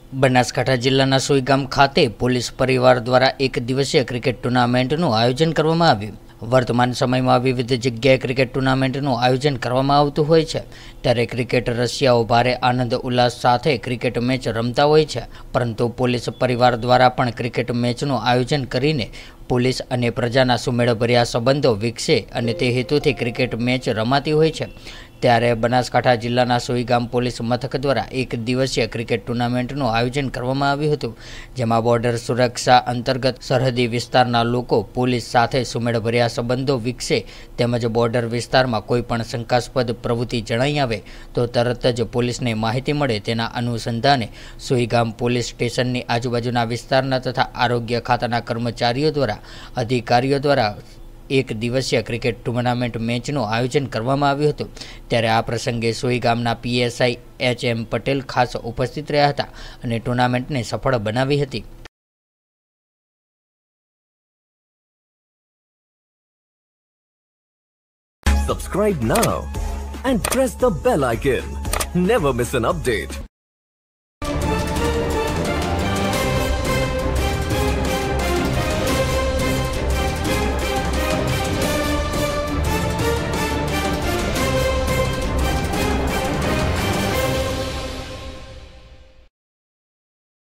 બનાસકાંઠા જિલ્લાના સોઈગામ ખાતે પોલીસ પરિવાર દ્વારા એક દિવસીય ક્રિકેટ ટુર્નામેન્ટનું આયોજન કરવામાં આવ્યું। વર્તમાન સમયમાં વિવિધ જગ્યાએ ક્રિકેટ ટુર્નામેન્ટનું આયોજન કરવામાં આવતું હોય છે, ત્યારે ક્રિકેટ રસિયાઓ ભારે આનંદ ઉલ્લાસ સાથે ક્રિકેટ મેચ રમતા હોય છે, પરંતુ પોલીસ પરિવાર દ્વારા પણ ક્રિકેટ મેચનું આયોજન કરીને પોલીસ અને પ્રજાના સુમેળભર્યા સંબંધો વિકસે અને તે હેતુથી ક્રિકેટ મેચ રમાતી હોય છે। ત્યારે બનાસકાંઠા જિલ્લાના સોઈગામ પોલીસ મથક દ્વારા એક દિવસીય ક્રિકેટ ટુર્નામેન્ટનું આયોજન કરવામાં આવ્યું હતું, જેમાં બોર્ડર સુરક્ષા અંતર્ગત સરહદી વિસ્તારના લોકો પોલીસ સાથે સુમેળભર્યા સંબંધો વિકસે તેમજ બોર્ડર વિસ્તારમાં કોઈપણ શંકાસ્પદ પ્રવૃત્તિ જણાઈ આવે તો તરત જ પોલીસને માહિતી મળે તેના અનુસંધાને સોઈગામ પોલીસ સ્ટેશનની આજુબાજુના વિસ્તારના તથા આરોગ્ય ખાતાના કર્મચારીઓ દ્વારા અધિકારીઓ દ્વારા એક દિવસીય ક્રિકેટ ટુર્નામેન્ટ મેચનું આયોજન કરવામાં આવ્યું હતું। ત્યારે આ પ્રસંગે સોઈગામના PSI HM પટેલ ખાસ ઉપસ્થિત રહ્યા હતા અને ટુર્નામેન્ટને સફળ બનાવી હતી। Subscribe now and press the bell icon. Never miss an update.